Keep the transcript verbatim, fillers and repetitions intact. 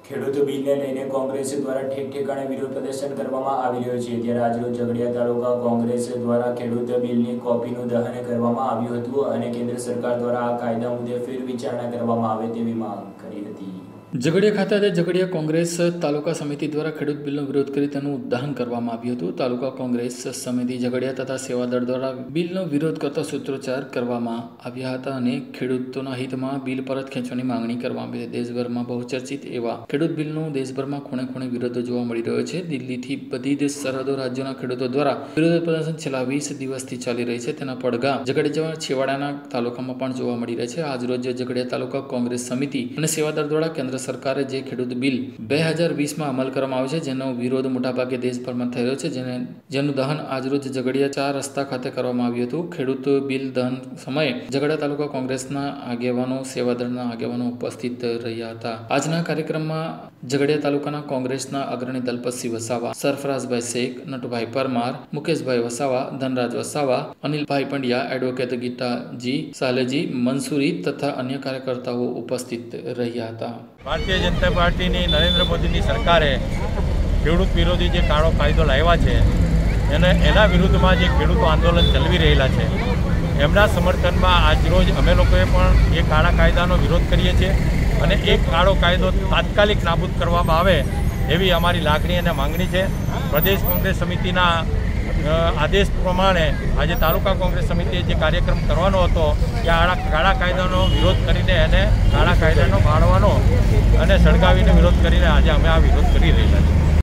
ખેડૂત બિલને લઈને કોંગ્રેસ દ્વારા ઠેક ઠેકાણે વિરોધ પ્રદર્શન કરવામાં આવી રહ્યો છે। ત્યારે આજરોજ ઝઘડિયા તાલુકા કોંગ્રેસ દ્વારા ખેડૂત બિલની કોપીનું દહન કરવામાં આવ્યું હતું અને કેન્દ્ર સરકાર દ્વારા આ કાયદા મુદ્દે ફેર વિચારણા કરવામાં આવે તેવી માંગ કરી હતી। ઝઘડિયા ખાતે ઝઘડિયા કોંગ્રેસ તાલુકા સમિતિ દ્વારા ખેડૂત બિલનો વિરોધ કરી તેનું દહન કરવામાં આવ્યું હતું। તાલુકા કોંગ્રેસ સમિતિ ઝઘડિયા તથા સેવાદળ દ્વારા બિલનો વિરોધ કરતા સૂત્રોચ્ચાર કરવામાં આવ્યા હતા અને ખેડૂતોના હિતમાં બિલ પરત ખેંચવાની માંગણી કરવામાં આવી હતી। દેશભરમાં બહુચર્ચિત એવા ખેડૂત બિલનો દેશભરમાં ખૂણે ખૂણે વિરોધ જોવા મળી રહ્યો છે। દિલ્હીથી બધી જ સરહદો રાજ્યોના ખેડૂતો દ્વારા વિરોધ પ્રદર્શન છેલ્લા વીસ દિવસથી ચાલી રહી છે। તેના પડઘા ઝઘડિયા છેવાડાના તાલુકામાં પણ જોવા મળી રહ્યા છે। આજરોજ ઝઘડિયા તાલુકા કોંગ્રેસ સમિતિ અને સેવાદળ દ્વારા કેન્દ્ર સરકારે જે ખેડૂત બિલ બે હજાર વીસમાં અમલ કરવામાં આવ્યો છે જેનો વિરોધ મોટાભાગે દેશભરમાં થયો છે જેને જેનું દહન આજરોજ ઝઘડિયા ચાર રસ્તા ખાતે કરવામાં આવ્યું હતું। ખેડૂત બિલ દહન સમયે ઝઘડિયા તાલુકા કોંગ્રેસના આગેવાનો સેવાદળના આગેવાનો ઉપસ્થિત રહ્યા હતા। આજના કાર્યક્રમમાં ઝઘડિયા તાલુકાના કોંગ્રેસના અગ્રણી દલપતસિંહ વસાવા, સરફરાઝભાઈ શેખ, નટુભાઈ પરમાર, મુકેશભાઈ વસાવા, ધનરાજ વસાવા, અનિલભાઈ પંડ્યા, એડવોકેટ ગીતાજી સાલેજી, મંસૂરી તથા અન્ય કાર્યકર્તાઓ ઉપસ્થિત રહ્યા હતા। ભારતીય જનતા પાર્ટીની નરેન્દ્ર મોદીની સરકારે ખેડૂત વિરોધી જે કાળો કાયદો લાવ્યા છે એને એના વિરુદ્ધમાં જે ખેડૂતો આંદોલન ચલાવી રહેલા છે એમના સમર્થનમાં આજરોજ અમે લોકોએ પણ એ કાળા કાયદાનો વિરોધ કરીએ છીએ અને એ કાળો કાયદો તાત્કાલિક નાબૂદ કરવામાં આવે એવી અમારી લાગણી અને માંગણી છે। પ્રદેશ કોંગ્રેસ સમિતિના આદેશ પ્રમાણે આજે તાલુકા કોંગ્રેસ સમિતિએ જે કાર્યક્રમ કરવાનો હતો કે આ કાળા કાયદાનો વિરોધ કરીને એને કાળા કાયદાનો ફાળવાનો અને સળગાવીને વિરોધ કરીને આજે અમે આ વિરોધ કરી રહ્યા છીએ।